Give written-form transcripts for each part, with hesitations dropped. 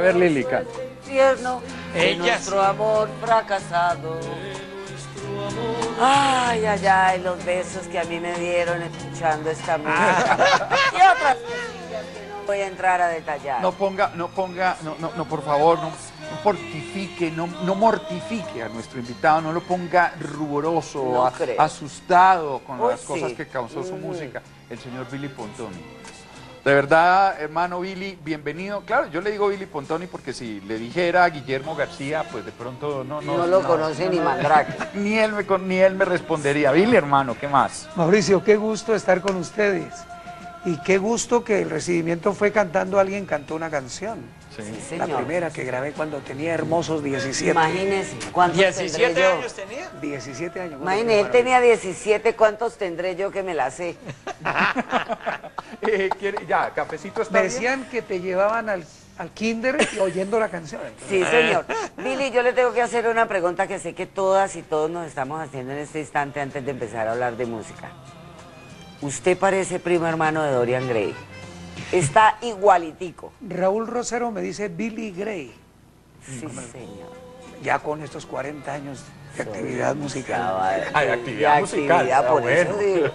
ver, Lili, canta. Tierno de Ellas. nuestro amor fracasado. Ay, ay, ay, los besos que a mí me dieron escuchando esta música. Y otras cosillas que no voy a entrar a detallar. No, por favor, no fortifique, no mortifique a nuestro invitado, no lo ponga ruboroso, No creo. asustado con Uy, las cosas sí. que causó su música, el señor Billy Pontoni. De verdad, hermano Billy, bienvenido. Claro, yo le digo Billy Pontoni porque si le dijera Guillermo García, pues de pronto no lo conoce ni Mandrake. Ni él me respondería. Billy, hermano, ¿qué más? Mauricio, qué gusto estar con ustedes. Y qué gusto que el recibimiento fue cantando, alguien cantó una canción. Sí, La señor. primera que grabé cuando tenía hermosos 17. Imagínese, ¿cuántos tendré 17 yo? años tenía. 17 años. Imagínese, él tenía 17, ¿cuántos tendré yo que me la sé? Ya, cafecito está Me bien. decían que te llevaban al kinder y oyendo la canción. Sí, señor. Billy, yo le tengo que hacer una pregunta que sé que todas y todos nos estamos haciendo en este instante antes de empezar a hablar de música. Usted parece primo hermano de Dorian Gray. Está igualitico. Raúl Rosero me dice Billy Gray, Sí, señor. ya con estos 40 años de actividad musical. Ay, actividad musical, Actividad, por bueno. eso digo.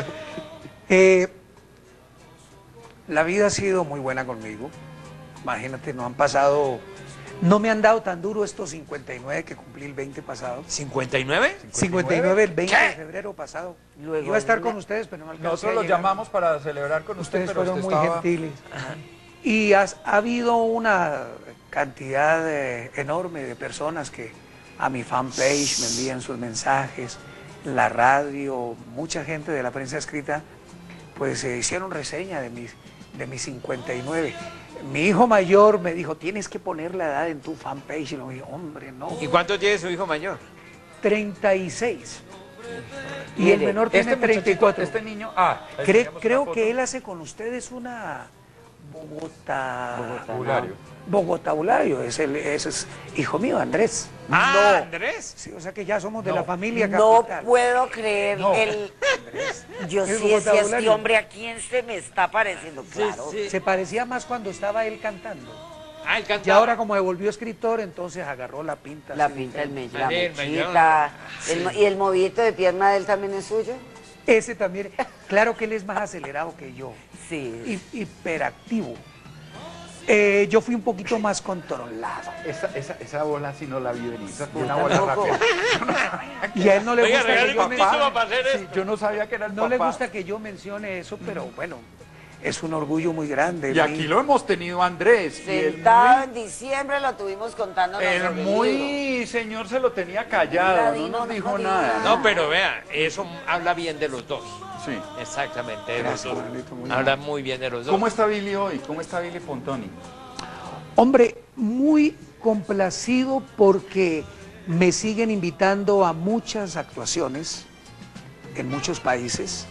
La vida ha sido muy buena conmigo. Imagínate, no me han dado tan duro estos 59 que cumplí el 20 pasado. ¿59? 59 el 20 de ¿Qué? febrero pasado. Luego Iba a estar el- con ustedes, pero no alcancé Nosotros a lo llegar. llamamos para celebrar con usted, Ustedes pero fueron usted muy estaba... gentiles. Y ha habido una cantidad enorme de personas que a mi fanpage me envían sus mensajes, la radio, mucha gente de la prensa escrita, pues hicieron reseña de mis 59. Mi hijo mayor me dijo, tienes que poner la edad en tu fanpage. Y le dije, hombre, no. ¿Y cuántos tiene su hijo mayor? 36. Y Mire, el menor tiene Este muchachito, 34. este niño... Creo que él hace con ustedes una Bogotabulario. Ese es hijo mío, Andrés. Ah, Andrés. Sí, o sea que ya somos de la familia No capital. puedo creer No. Yo El sí decía, este vocabulario. hombre, ¿a quién se me está pareciendo? Claro. Se parecía más cuando estaba él cantando. Ah, él Y cantaba. ahora como se volvió escritor, entonces agarró la pinta. La así. pinta, la Daniel, mechita. ¿Y el movimiento de pierna de él también es suyo? Ese también. Claro que él es más acelerado que yo. Sí. Hiperactivo. Yo fui un poquito más controlado. Esa bola sí no la vi venir. Esa fue una Yo bola tampoco. rápida. Y a él no le Oiga, gusta que regáleme yo un título mencione, para hacer Sí, esto. yo no sabía que era el no le papá. gusta que yo mencione eso, pero bueno, es un orgullo muy grande. Y aquí lo hemos tenido a Andrés. Y Sentado en diciembre lo tuvimos contándonos el sobre muy señor se lo tenía callado, no Ladino, nos no dijo diga nada. No, pero vea, eso habla bien de los dos. Sí. Exactamente, de los Gracias, dos. Manolito, muy Habla muy bien de los dos. ¿Cómo está Billy hoy? ¿Cómo está Billy Pontoni? Hombre, muy complacido porque me siguen invitando a muchas actuaciones en muchos países,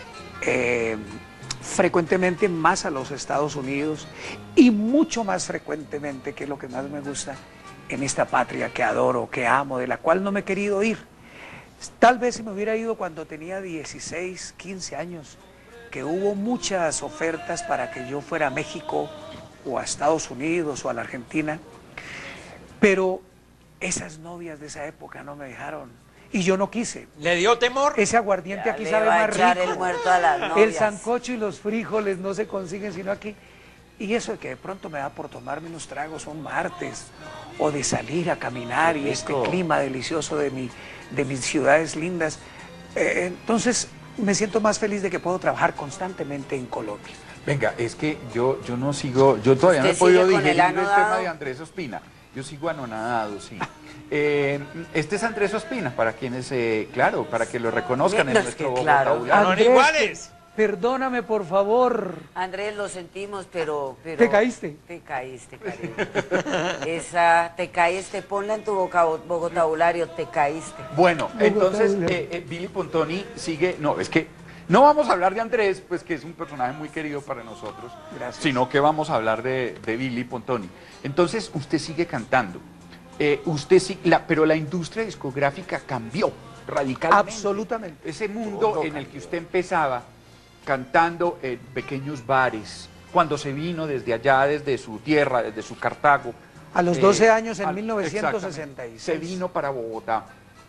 frecuentemente más a los Estados Unidos y mucho más frecuentemente, que es lo que más me gusta, en esta patria que adoro, que amo, de la cual no me he querido ir. Tal vez si me hubiera ido cuando tenía 16, 15 años, que hubo muchas ofertas para que yo fuera a México o a Estados Unidos o a la Argentina, pero esas novias de esa época no me dejaron y yo no quise. ¿Le dio temor? Ese aguardiente Ya aquí le sabe va a más echar rico. el muerto a las El novias. sancocho y los frijoles no se consiguen sino aquí. Y eso de que de pronto me da por tomarme unos tragos un martes o de salir a caminar y este clima delicioso de mis ciudades lindas. Entonces me siento más feliz de que puedo trabajar constantemente en Colombia. Venga, es que yo no sigo, yo todavía no he ¿Usted podido sigue con el digerir el anodado? tema de Andrés Ospina. Yo sigo anonadado, sí. Este es Andrés Ospina, para quienes, claro, para que lo reconozcan en Es nuestro que claro. vocabulario. Son iguales. Perdóname por favor. Andrés, lo sentimos, pero... ¿Te caíste? Te caíste, cariño. Te caíste, ponla en tu vocabulario, te caíste. Bueno, entonces Vocabulario. Billy Pontoni sigue, no, es que no vamos a hablar de Andrés, pues que es un personaje muy querido para nosotros, Gracias. sino que vamos a hablar de Billy Pontoni. Entonces usted sigue cantando, pero la industria discográfica cambió radicalmente. Absolutamente. Ese mundo en el que usted empezaba cantando en pequeños bares, cuando se vino desde allá, desde su tierra, desde su Cartago. A los 12 años, en al- 1966. Se vino para Bogotá,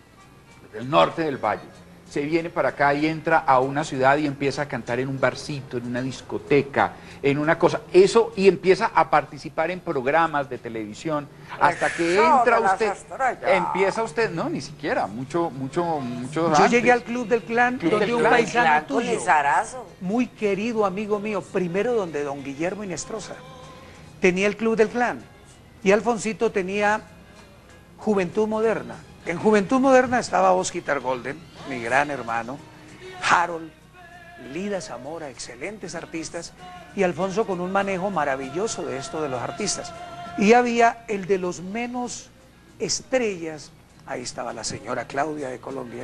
del norte del valle. Se viene para acá y entra a una ciudad y empieza a cantar en un barcito, en una discoteca, en una cosa. Eso, y empieza a participar en programas de televisión. Hasta que Eso entra de las usted, estrellas. empieza usted, no, ni siquiera, mucho Yo antes. llegué al Club del Clan, Club donde del un Clan. paisano Clan con tuyo, Lizarazo. muy querido amigo mío, primero donde don Guillermo Inestrosa, tenía el Club del Clan. Y Alfonsito tenía Juventud Moderna. En Juventud Moderna estaba Oscar Golden, mi gran hermano, Harold, Lida Zamora, excelentes artistas, y Alfonso con un manejo maravilloso de esto de los artistas. Y había el de los menos estrellas, ahí estaba la señora Claudia de Colombia,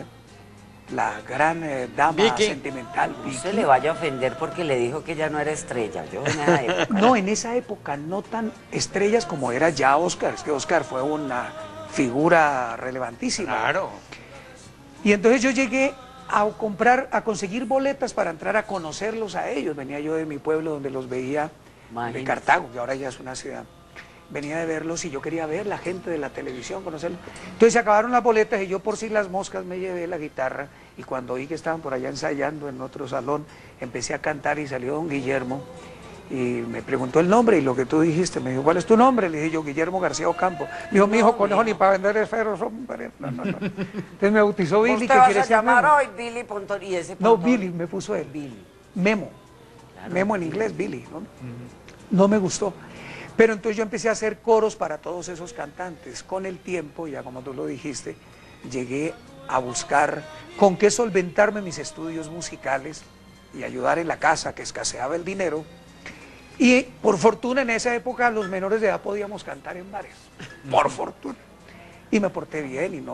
la gran dama Vicky. sentimental, No Vicky. se le vaya a ofender porque le dijo que ya no era estrella. Yo en esa época. No, en esa época no tan estrellas como era ya Oscar, es que Oscar fue una figura relevantísima. Claro. Y entonces yo llegué a conseguir boletas para entrar a conocerlos a ellos. Venía yo de mi pueblo donde los veía, de Imagínese. Cartago, que ahora ya es una ciudad. Venía de verlos y yo quería ver la gente de la televisión, conocerlos. Entonces se acabaron las boletas y yo por si las moscas me llevé la guitarra y cuando oí que estaban por allá ensayando en otro salón, empecé a cantar y salió don Guillermo y me preguntó el nombre y lo que tú dijiste, me dijo, ¿cuál es tu nombre? Le dije yo, Guillermo García Ocampo. Me dijo, mi hijo conejo ni para vender esferos, hombre. No. Entonces me bautizó Billy, Usted que vas quiere a decir llamar Memo. hoy Billy Pontón y ese No, Pontón. Billy, me puso él. Billy. Memo. Claro. Memo en inglés, Billy. No me gustó. Pero entonces yo empecé a hacer coros para todos esos cantantes. Con el tiempo, ya como tú lo dijiste, llegué a buscar con qué solventarme mis estudios musicales y ayudar en la casa, que escaseaba el dinero. Y por fortuna en esa época los menores de edad podíamos cantar en bares. Por fortuna. Y me porté bien y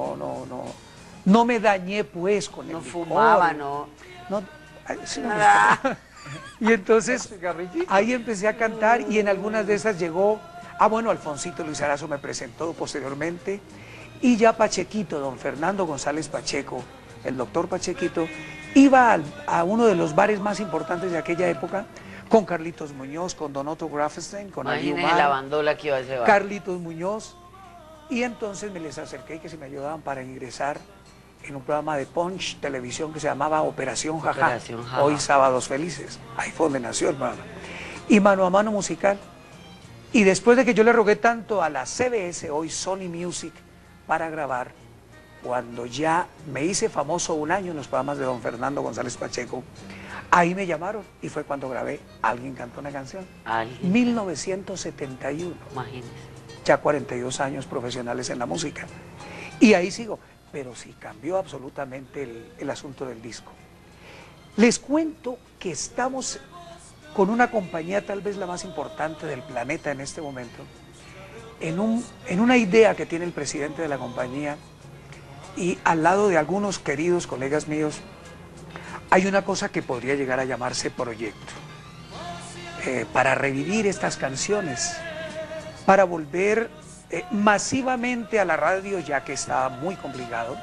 no me dañé pues con el No licor. fumaba, no. No, ay, sí me Nada. gustaba. Y entonces ahí empecé a cantar y en algunas de esas llegó, bueno, Alfonsito Lizarazo me presentó posteriormente y ya Pachequito, don Fernando González Pacheco, el doctor Pachequito, iba a uno de los bares más importantes de aquella época con Carlitos Muñoz, con Don Otto Grafenstein, con Ali Imagínese Umar, la bandola que iba a ese bar. Carlitos Muñoz, y entonces me les acerqué y que si me ayudaban para ingresar en un programa de Punch Televisión que se llamaba Operación Jajá, Operación Jajá. hoy Sábados Felices, ahí fue donde nació el programa, y Mano a Mano Musical, y después de que yo le rogué tanto a la CBS, hoy Sony Music, para grabar, cuando ya me hice famoso un año en los programas de don Fernando González Pacheco, ahí me llamaron y fue cuando grabé Alguien cantó una canción, Alguien. 1971. Imagínese. Ya 42 años profesionales en la música. Y ahí sigo. Pero sí cambió absolutamente el asunto del disco. Les cuento que estamos con una compañía tal vez la más importante del planeta en este momento, en una idea que tiene el presidente de la compañía y al lado de algunos queridos colegas míos, hay una cosa que podría llegar a llamarse proyecto. Para revivir estas canciones, para volver masivamente a la radio, ya que está muy complicado,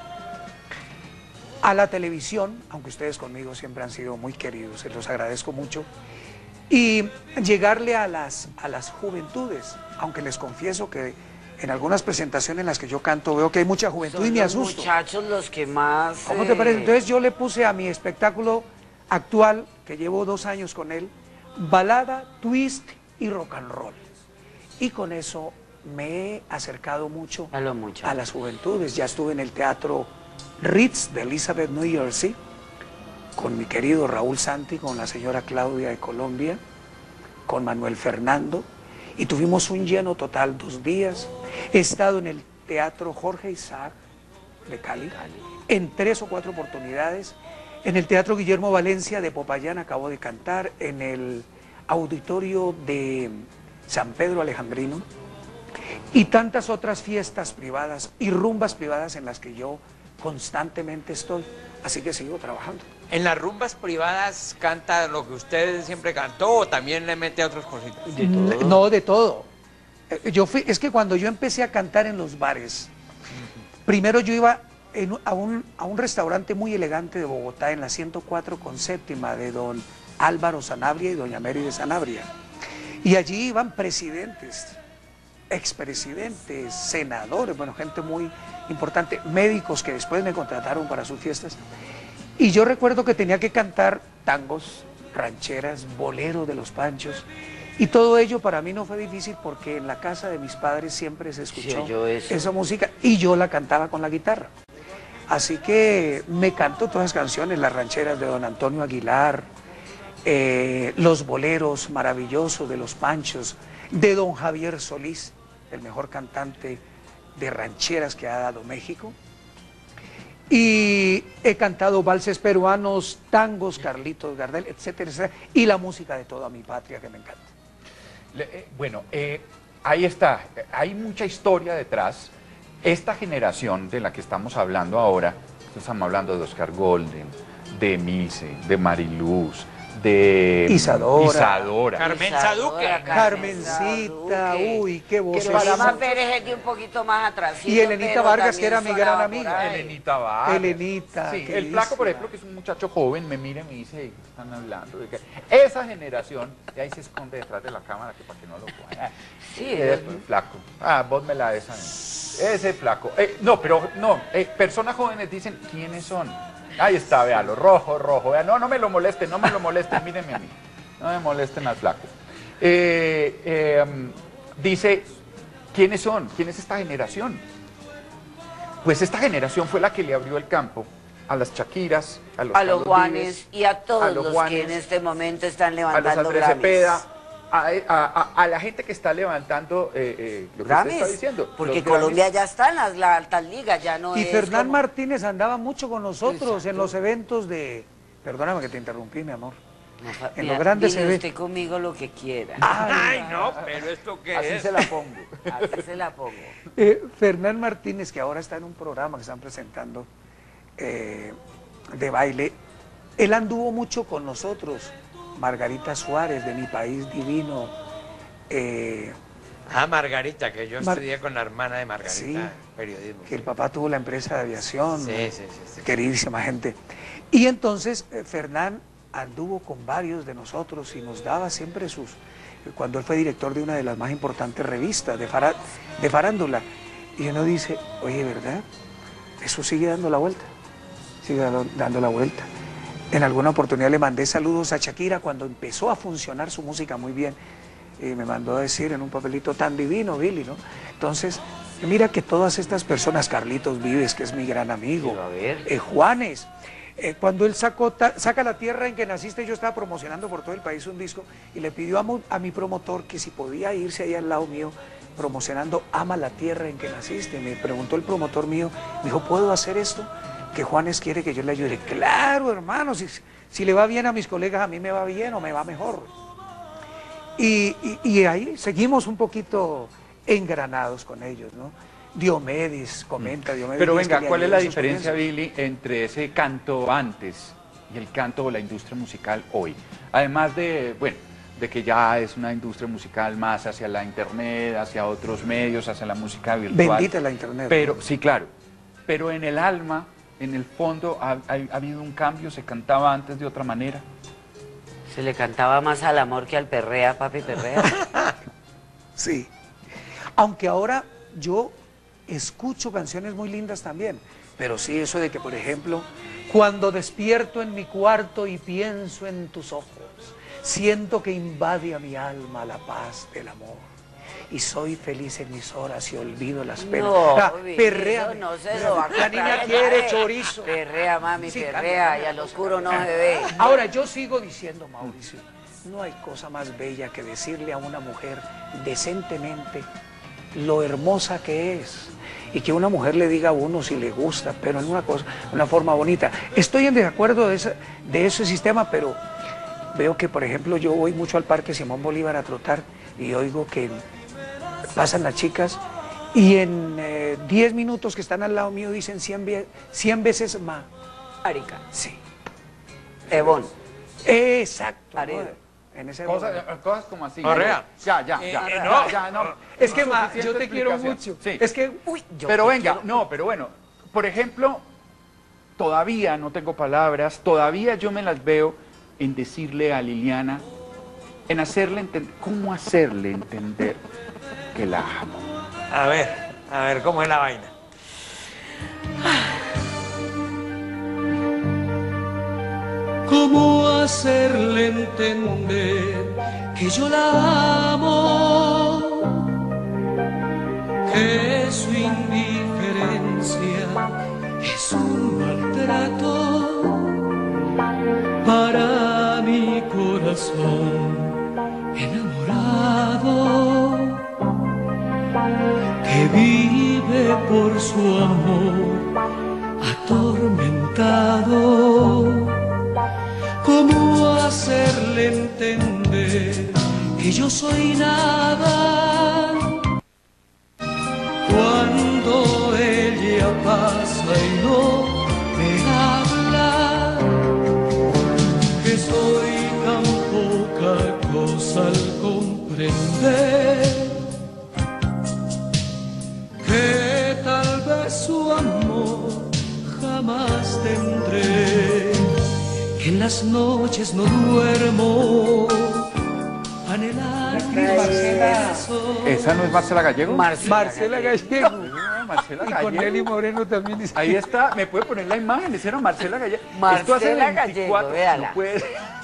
a la televisión, aunque ustedes conmigo siempre han sido muy queridos, se los agradezco mucho, y llegarle a las juventudes, aunque les confieso que en algunas presentaciones en las que yo canto veo que hay mucha juventud y me Son los asusto. muchachos los que más... ¿Cómo te parece? Entonces yo le puse a mi espectáculo actual, que llevo 2 años con él, balada, twist y rock and roll. Y con eso me he acercado mucho A los muchachos. a las juventudes. Ya estuve en el Teatro Ritz de Elizabeth, New Jersey, con mi querido Raúl Santi, con la señora Claudia de Colombia, con Manuel Fernando, y tuvimos un lleno total 2 días. He estado en el Teatro Jorge Isaac de Cali, en 3 o 4 oportunidades, en el Teatro Guillermo Valencia de Popayán acabo de cantar, en el Auditorio de San Pedro Alejandrino, y tantas otras fiestas privadas y rumbas privadas en las que yo constantemente estoy, así que sigo trabajando. ¿En las rumbas privadas canta lo que usted siempre cantó o también le mete otras cositas? ¿De todo? No, de todo. Es que cuando yo empecé a cantar en los bares, primero yo iba a un restaurante muy elegante de Bogotá, en la 104 con séptima, de don Álvaro Sanabria y doña Mary de Sanabria. Y allí iban presidentes, expresidentes, senadores, bueno, gente muy importante, médicos que después me contrataron para sus fiestas. Y yo recuerdo que tenía que cantar tangos, rancheras, boleros de los Panchos. Y todo ello para mí no fue difícil porque en la casa de mis padres siempre se escuchó esa música y yo la cantaba con la guitarra. Así que me canto todas las canciones, las rancheras de don Antonio Aguilar, los boleros maravillosos de los Panchos, de don Javier Solís, el mejor cantante de rancheras que ha dado México. Y he cantado valses peruanos, tangos, Carlitos Gardel, etcétera, etcétera, y la música de toda mi patria que me encanta. Bueno, ahí está, hay mucha historia detrás. Esta generación de la que estamos hablando ahora, estamos hablando de Oscar Golden, de Milce, de Mariluz, de Isadora. Carmen Saduque. Carmencita, uy, qué voz. Paloma Pérez es de un poquito más atrás. Y Elenita Vargas, que era mi gran amiga. Elenita Vargas. Elenita. Sí, el flaco, por ejemplo, que es un muchacho joven, me mira y me dice, ¿de qué están hablando? Esa generación, y ahí se esconde detrás de la cámara, que para que no lo puedan. Sí, el flaco. Vos me la des a mí. Ese flaco. No, pero no, personas jóvenes dicen, ¿quiénes son? Ahí está, véalo, rojo, vea, no me lo molesten, mírenme a mí, no me molesten al flaco. Dice, ¿quiénes son? ¿Quién es esta generación? Pues esta generación fue la que le abrió el campo a las Shakiras, a los Juanes y a todos los Juanes, que en este momento están a los levantando Andrés Grammys. Cepeda, a la gente que está levantando lo que usted está diciendo. Porque los Colombia Grammys. ya está en la alta liga, ya no Y es Fernán como... Martínez andaba mucho con nosotros Exacto. en los eventos de... Perdóname que te interrumpí, mi amor. No, en mira, los grandes dile eventos. usted conmigo lo que quiera. Ay, no, pero esto qué Así es. se la pongo. Así se la pongo. Fernán Martínez, que ahora está en un programa que están presentando de baile, él anduvo mucho con nosotros. Margarita Suárez, de Mi País Divino. Margarita, que yo estudié con la hermana de Margarita, Sí, periodismo. que el papá tuvo la empresa de aviación, Sí. queridísima gente. Y entonces Fernán anduvo con varios de nosotros y nos daba siempre cuando él fue director de una de las más importantes revistas de farándula. Y uno dice, oye, ¿verdad? Eso sigue dando la vuelta, sigue dando la vuelta. En alguna oportunidad le mandé saludos a Shakira cuando empezó a funcionar su música muy bien. Y me mandó a decir en un papelito, tan divino, Billy, ¿no? Entonces, mira que todas estas personas, Carlitos Vives, que es mi gran amigo, Pero a ver. Juanes, cuando él saca La Tierra en que Naciste, yo estaba promocionando por todo el país un disco y le pidió a mi promotor que si podía irse ahí al lado mío promocionando Ama la Tierra en que Naciste. Me preguntó el promotor mío, me dijo, ¿puedo hacer esto? Que Juanes quiere que yo le ayude. Claro, hermano, si le va bien a mis colegas, a mí me va bien o me va mejor. Y ahí seguimos un poquito engranados con ellos, ¿no? Diomedes, comenta Diomedes. Pero Díaz, venga, que le ¿cuál es ayudó la en sus diferencia, comienzos. Billy, entre ese canto antes y el canto o la industria musical hoy? Además de, bueno, de que ya es una industria musical más hacia la internet, hacia otros medios, hacia la música virtual. Bendita la internet. Pero, sí, claro, pero en el alma, en el fondo, ha habido un cambio, se cantaba antes de otra manera. Se le cantaba más al amor que al perrea, papi perrea. Sí. Aunque ahora yo escucho canciones muy lindas también, pero sí eso de que, por ejemplo, cuando despierto en mi cuarto y pienso en tus ojos, siento que invade a mi alma la paz del amor. Y soy feliz en mis horas y olvido las penas. No, Perrea. no se lo va a La niña cantar, quiere ¿sabe? chorizo. Perrea, mami, Sí, perrea, cambia, y al oscuro no se ve. Ahora, yo sigo diciendo, Mauricio, no hay cosa más bella que decirle a una mujer decentemente lo hermosa que es. Y que una mujer le diga a uno si le gusta, pero en una forma bonita. Estoy en desacuerdo de ese sistema, pero veo que, por ejemplo, yo voy mucho al Parque Simón Bolívar a trotar y oigo que pasan las chicas y en 10 minutos que están al lado mío dicen 100 veces ma. Marica. Sí. Ebón. Exacto. Paredo. ¿no? En ese Cosas como así. Correa. No. Es que ma, Suficiente yo te quiero explicación. mucho. Sí. Es que, Pero venga, pero bueno, por ejemplo, todavía no tengo palabras, todavía yo me las veo en decirle a Liliana, en hacerle entender, cómo hacerle entender que la amo. A ver, ¿cómo es la vaina? ¿Cómo hacerle entender que yo la amo? Que su indiferencia es un maltrato para mi corazón enamorado, que vive por su amor atormentado. ¿Cómo hacerle entender que yo soy nada cuando ella pasa y no me habla? Que soy tan poca cosa al comprender que tal vez su amor jamás tendré. Que en las noches no duermo anhelando Marcela. eso. ¿Esa no es Marcela Gallego? Marcela Gallego. No, Marcela Y con Gallego. Nelly Moreno también dice. Ahí está, me puede poner la imagen, esa era Marcela Gallego. Marcela Esto hace Gallego, véala. no puede.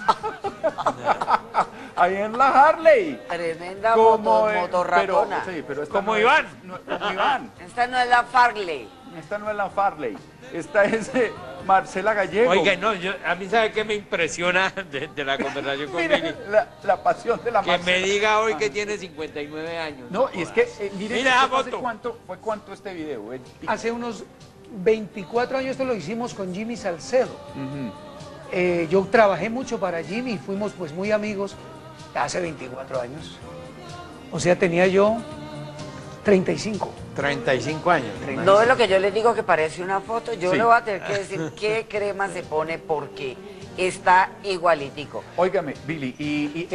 Ahí en la Harley. Tremenda Como motorratona. pero esta Como no Iván. como Iván. Esta no es la Farley. Esta no es la Farley. Esta es Marcela Gallego. Oiga, no, a mí sabe qué me impresiona de la conversación con Mira, Billy. la pasión de la Que me Marcela. diga hoy que tiene 59 años. No, y es que, miren, Mira esa ¿esto hace foto. fue cuánto este video? Hace unos 24 años esto lo hicimos con Jimmy Salcedo. Ujú. Yo trabajé mucho para Jimmy y fuimos pues muy amigos hace 24 años. O sea, tenía yo 35. 35 años. No es lo que yo les digo que parece una foto. Yo Sí. le voy a tener que decir qué crema se pone porque está igualitico. Óigame, Billy, y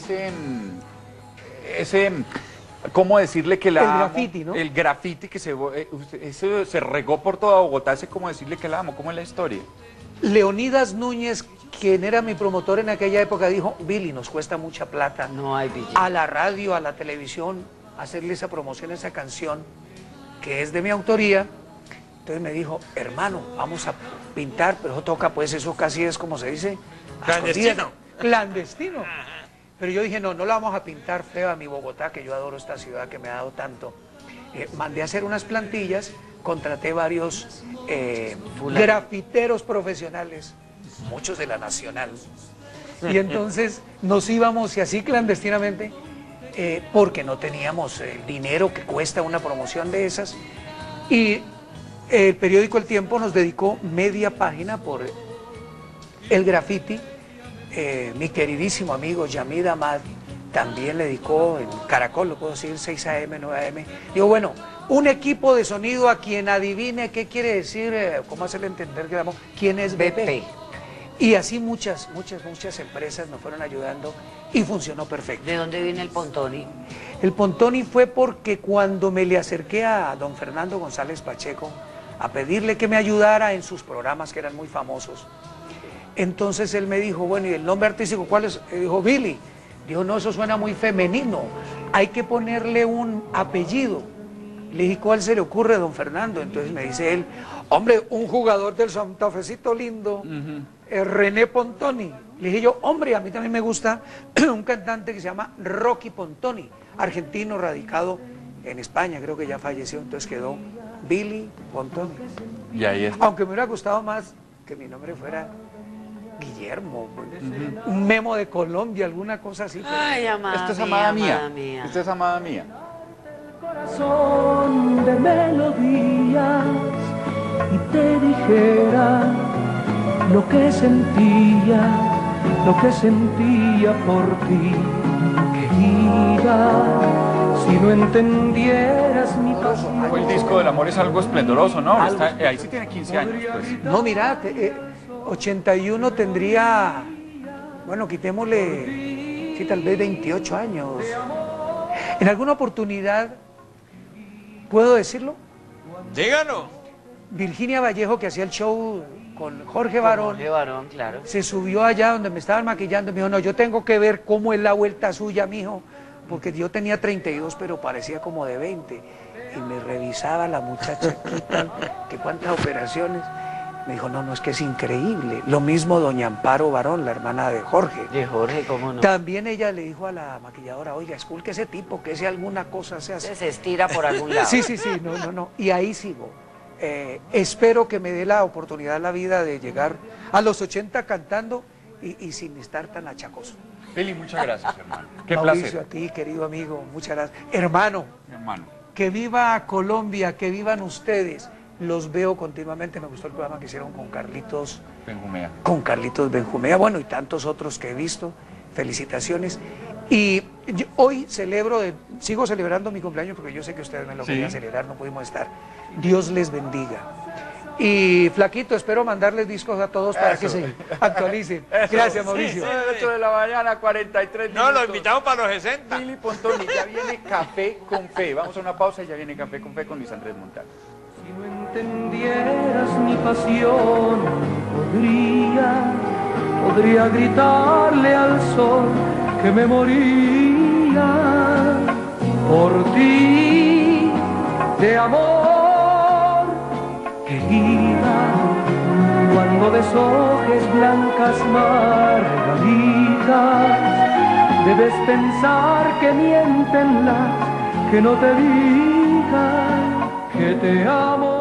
¿cómo decirle que la El amo? graffiti, ¿no? El graffiti que eso se regó por toda Bogotá, ese cómo decirle que la amo, ¿cómo es la historia? Leonidas Núñez, quien era mi promotor en aquella época, dijo, Billy, nos cuesta mucha plata No hay billete. a la radio, a la televisión, hacerle esa promoción, esa canción, que es de mi autoría. Entonces me dijo, hermano, vamos a pintar, pero eso toca, pues eso casi es como se dice, a Clandestino. escondidas. Clandestino. Pero yo dije, no, no la vamos a pintar fea a mi Bogotá, que yo adoro esta ciudad que me ha dado tanto. Mandé a hacer unas plantillas, contraté varios grafiteros profesionales, muchos de la Nacional. Y entonces nos íbamos y así clandestinamente, porque no teníamos el dinero que cuesta una promoción de esas. Y el periódico El Tiempo nos dedicó media página por el graffiti. Mi queridísimo amigo Yamid Ahmad también le dedicó en Caracol, lo puedo decir, 6 AM, 9 AM. Digo, bueno, un equipo de sonido a quien adivine qué quiere decir, cómo hacerle entender que damos, quién es BP. Y así muchas empresas nos fueron ayudando y funcionó perfecto. ¿De dónde viene el Pontoni? El Pontoni fue porque cuando me le acerqué a don Fernando González Pacheco a pedirle que me ayudara en sus programas que eran muy famosos, entonces él me dijo, bueno, ¿y el nombre artístico cuál es? Dijo, Billy. Dijo, no, eso suena muy femenino, hay que ponerle un apellido. Le dije, ¿cuál se le ocurre, don Fernando? Entonces me dice él, hombre, un jugador del Santa Fecito lindo, René Pontoni. Le dije yo, hombre, a mí también me gusta un cantante que se llama Rocky Pontoni, argentino radicado en España, creo que ya falleció, entonces quedó Billy Pontoni. Y ahí está. Aunque me hubiera gustado más que mi nombre fuera Guillermo, un Memo de Colombia, alguna cosa así. pero- Ay, amada Esta es mía, amada amada mía. Esta es amada mía. Corazón de melodías y te dijera lo que sentía por ti, querida, si no entendieras mi pasión. Fue el disco del amor es algo esplendoroso, ¿no? Ahí sí tiene 15 años, pues. No, mira, 81 tendría, bueno, quitémosle, sí, tal vez 28 años. En alguna oportunidad, ¿puedo decirlo? Dígalo. Virginia Vallejo, que hacía el show con Jorge Barón, Jorge Barón, claro. se subió allá donde me estaban maquillando y me dijo, no, yo tengo que ver cómo es la vuelta suya, mijo, porque yo tenía 32, pero parecía como de 20. Y me revisaba la muchacha, que cuántas operaciones. Me dijo, no, no, es que es increíble. Lo mismo doña Amparo Barón, la hermana de Jorge. De Jorge, ¿cómo no? También ella le dijo a la maquilladora, oiga, esculque ese tipo, que ese alguna cosa se hace. Se estira por algún lado. Sí, sí, sí, no, no, no. Y ahí sigo. Espero que me dé la oportunidad la vida de llegar a los 80 cantando y sin estar tan achacoso. Billy, muchas gracias, hermano. Qué Mauricio, placer. a ti, querido amigo, muchas gracias. Hermano, Hermano. que viva Colombia, que vivan ustedes. Los veo continuamente, me gustó el programa que hicieron con Carlitos Benjumea, bueno, y tantos otros que he visto. Felicitaciones. Y hoy sigo celebrando mi cumpleaños porque yo sé que ustedes me lo querían celebrar, no pudimos estar. Dios les bendiga. Y Flaquito, espero mandarles discos a todos para que se actualicen. Gracias, Mauricio. 8 de la mañana, 43 No, minutos. lo invitamos para los 60. Billy Pontoni, ya viene Café con Fe. Vamos a una pausa y ya viene Café con Fe con Luis Andrés Montano. Si no entendieras mi pasión, podría gritarle al sol que me moría por ti, de amor, querida. Cuando deshojes blancas margaritas, debes pensar que mienten las que no te digan que te amo.